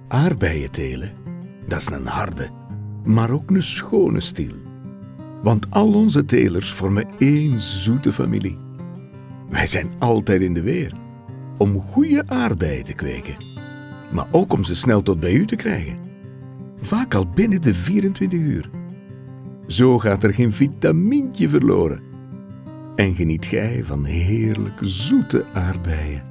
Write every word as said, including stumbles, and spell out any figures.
Aardbeien telen, dat is een harde, maar ook een schone stiel. Want al onze telers vormen één zoete familie. Wij zijn altijd in de weer om goede aardbeien te kweken, maar ook om ze snel tot bij u te krijgen. Vaak al binnen de vierentwintig uur. Zo gaat er geen vitamintje verloren. En geniet gij van heerlijk zoete aardbeien.